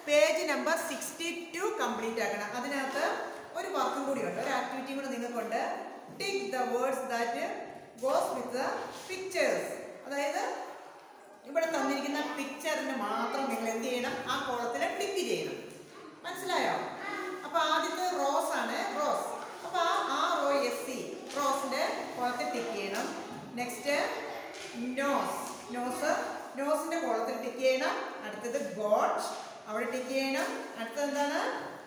Page number 62 complete ആക്കണം. അതിനകത്ത് ഒരു വർക്കും കൂടി ഉണ്ട്, ഒരു ആക്ടിവിറ്റിയും കൂടെ നിങ്ങൾക്കുണ്ട്. Tick the words that goes with the pictures. അതായത് ഇവിടെ തന്നിരിക്കുന്ന പിക്ചറിന് മാത്രം നിങ്ങൾ എന്ത് ചെയ്യണം, ആ കോളത്തിൽ ടിക്ക് ചെയ്യണം. മനസ്സിലായോ? അപ്പോൾ ആദ്യത്തെ റോസ് ആണ്, റോസ്. അപ്പോൾ ROSE റോസിൻ്റെ കോളത്തിൽ ടിക്ക് ചെയ്യണം. നെക്സ്റ്റ് നോസ്, നോസിൻ്റെ കോളത്തിൽ ടിക്ക് ചെയ്യണം. അടുത്തത് ഗോട്ട്, അവിടെ ടിക്ക് ചെയ്യണം. അടുത്തത് എന്താണ്?